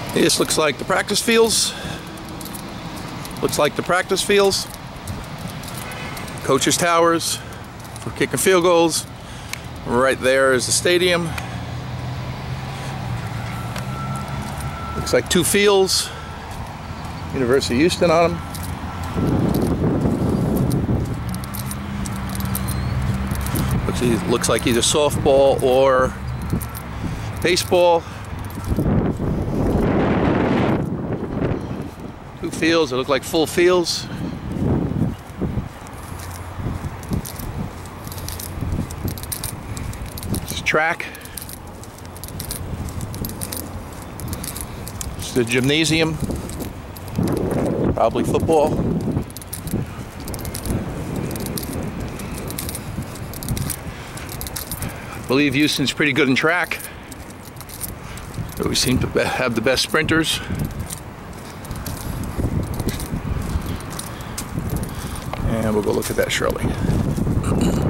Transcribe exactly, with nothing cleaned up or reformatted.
This looks like the practice fields. Looks like the practice fields. Coaches' towers for kicking field goals. Right there is the stadium. Looks like two fields. University of Houston on them. Looks, looks like either softball or baseball. Two fields that look like full fields. It's a track. It's the gymnasium. Probably football. I believe Houston's pretty good in track. We seem to have the best sprinters. And we'll go look at that shortly.